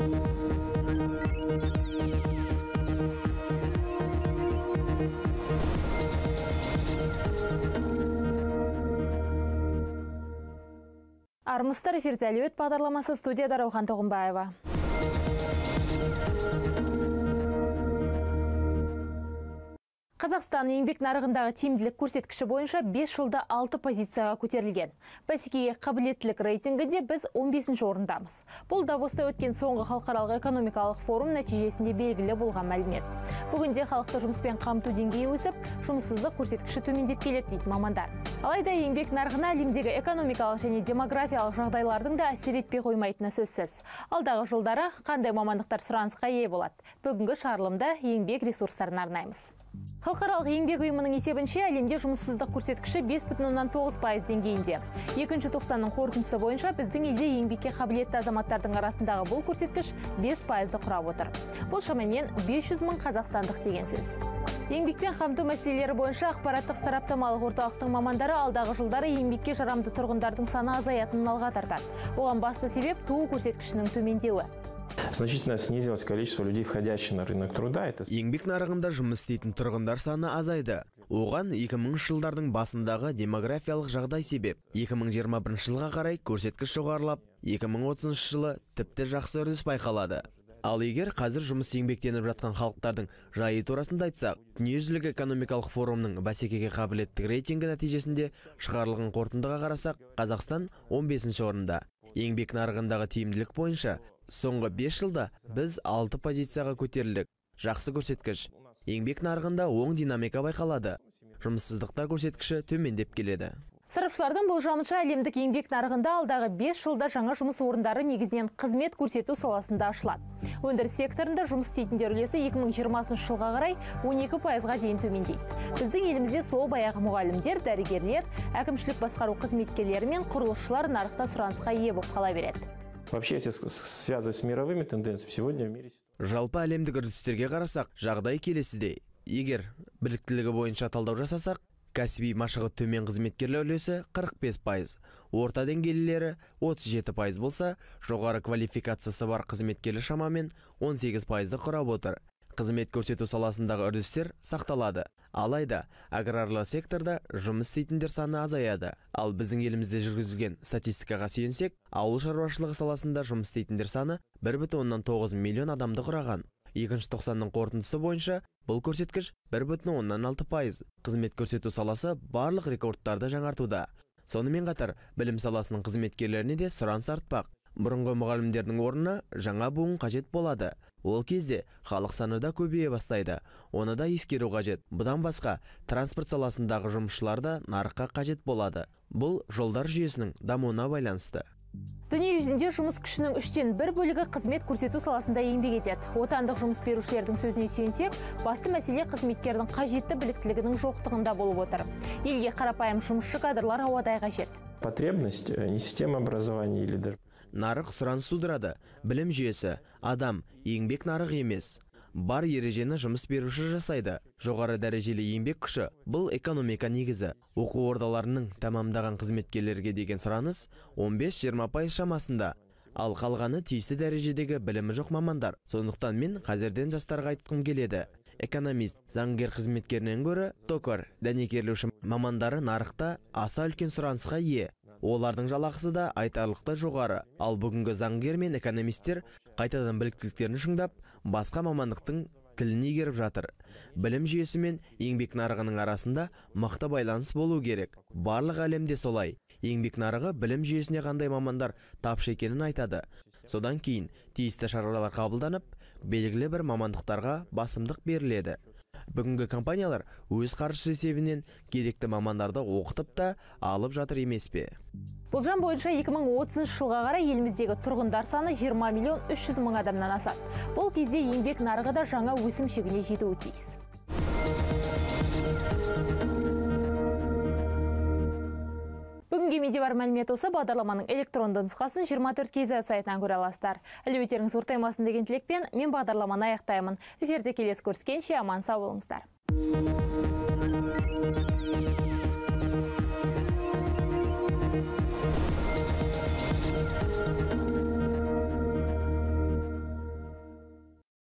Армысыздар, эфирде Әлеует бағдарламасы, студияда Раухан Тоғынбаева. Қазақстан еңбек нарығындағы тиімділік көрсеткіші бойынша 5 жылда 6 позицияға көтерілген. Бәсекеге қабілеттілік рейтингінде біз 15-ші орындамыз. Бұл Давоста өткен соңғы халықаралық экономикалық форум нәтижесінде белгілі болған мәлімет. Бүгінде халықты жұмыспен қамту деңгейі өсіп, жұмыссыздық көрсеткіші төмендеп келеді дейді мамандар. Алайда еңбек нарығына әлемдегі экономикалық және демографиялық жағдайлардың да әсер етпей қоймайтыны сөзсіз. Алдағы жылдары қандай мамандықтар сұранысқа ие болады? Бүгінгі шығарылымда еңбек ресурстарын арнаймыз. Халықаралық еңбек ұйымының есебінше әлемде жұмыссыздық көрсеткіші 5,9% деңгейінде. Екінші тоқсанның қорытындысы бойынша біздің елде еңбекке қабілетті азаматтардың арасындағы бұл көрсеткіш 5%-ды құрап отыр. Бұл шамамен 500 мың қазақстандық деген сөз. Еңбекпен қамту мәселелері бойынша ақпараттық сараптамалық орталықтың мамандары алдағы жылдары еңбекке жарамды тұрғындардың саны азаятынын алға тартады. Оған басты себеп туу көрсеткішінің төмендеуі. Значительно снизилось количество людей, входящих на рынок труда. Еңбек нарығында жұмыс істейтін тұрғындар саны азайды. Оған 2000 жылдардың басындағы демографиялық жағдай себеп. 2021 жылға қарай көрсеткіш жоғарылап, 2030 жылы тіпті жақсы үрдіс байқалады. Ал егер қазір жұмыс еңбектеніп жатқан халықтардың жайы турасында айтсақ, дүниежүзілік экономикалық форумның бәсекеге қабілеттік рейтингі нәтижесінде шығарылған қорытындыға қарасақ, Қазақстан 15-ші орында. Еңбек нарығындағы тиімділік бойынша соңғы 5 жылда біз 6 позицияға көтерілдік. Жақсы көрсеткіш. Еңбек нарығында оң динамика байқалады. Жұмыссыздықтар көрсеткіші төмендеп келеді. Сарапшылардың болжамынша әлемдік еңбек нарығында алдағы 5 жылда жаңа жұмыс орындары негізінен қызмет көрсету саласында ашылады. Өндіріс секторында жұмыс істейтіндер үлесі 2020 жылға қарай 12%-ға дейін төмендейді. Біздің елімізде сол баяғы мұғалімдер, дәрігерлер, әкімшілік басқару қызметкерлері мен құрылысшылар нарықта сұранысқа ие болып қала береді. Вообще, если связывать с мировыми тенденциями, сегодня в мире... Жалпы әлемдік үрдістерге қарасақ, жағдай келесідей. Егер біліктілігі бойынша талдау жасасақ, кәсіби машығы төмен қызметкерлер үлесі 45%, орта деңгейлілері 37% болса, жоғары квалификациясы бар қызметкерлер шамамен 18%-ды құрап отыр. Қызмет көрсету саласындағы үрдістер сақталады. Алайда, аграрлы секторда жұмыс істейтіндер саны азаяды. Ал біздің елімізде жүргізілген статистикаға сүйенсек, ауыл шаруашылығы саласында жұмыс істейтіндер саны 1,9 миллион адамды құраған. Екінші тоқсанның қорытындысы бойынша бұл көрсеткіш 1,6%. Қызмет көрсету саласы барлық рекордтарды жаңартуда. Сонымен қатар, білім саласының қызметкерлеріне де сұраныс артпақ. Бұрынғы мұғалімдердің орнына жаңа буын қажет болады. Ол кезде халық саны да көбейе бастайды. Оны да ескеру қажет. Бұдан басқа, транспорт саласындағы жұмысшылар да нарыққа қажет болады. Бұл жолдар жүйесінің дамуына байланысты. Дүние жүзінде жұмыс күшінің 3/1 бөлігі қызмет көрсету саласында еңбек етеді. Отандық жұмыс берушілердің сөзіне сүйенсек, басты мәселе қызметкердің қажетті біліктілігінің жоқтығында болып отыр. Елге қарапайым жұмысшы кадрлар ауадай қажет. Потребность не система образования или даже... Нарық сұраныс тудырады. Білім жүйесі, адам, еңбек нарығы емес. Бар ережені жұмыс беруші жасайды. Жоғары дәрежелі еңбек күші бұл экономика негізі. Оқу ордаларының тамамдаған қызметкерлерге деген сұраныс 15-20% шамасында. Ал қалғаны тиісті дәрежедегі білімі жоқ мамандар. Сондықтан мен қазірден жастарға айтқым келеді. Экономист, заңгер қызметкерінен гөрі токар, дәнекерлеуші мамандары нарықта аса үлкен сұранысқа ие. Олардың жалақысы да айтарлықтай жоғары. Ал бүгінгі заңгер мен экономисттер қайтадан біліктіліктерін шыңдап, басқа мамандықтың тілін игеріп жатыр. Білім жүйесі мен еңбек нарығының арасында мықты байланыс болу керек. Барлық әлемде солай. Еңбек нарығы білім жүйесіне қандай мамандар тапшы екенін айтады. Содан кейін тиісті шаралар қабылданып, белгілі бір мамандықтарға басымдық беріледі. Бүгінгі компаниялар өз қаржысы есебінен керекті мамандарды оқытып та алып жатыр емес пе? Болжам бойынша 2030 жылға қарай еліміздегі тұрғындар саны 20,300,000 адамнан асады. Бұл кезде еңбек нарығы да жаңа өсім шегіне жетуі тиіс. Бүгінге менде бар мәлімет осы. Бағдарламаның электронды нұсқасын 24 KZ сайтынан көре аласыздар. Әлеуеттеріңіз ортаймасын деген тілекпен мен бағдарламаны аяқтаймын. Эфирде келесі көріскенше аман сау болыңыздар.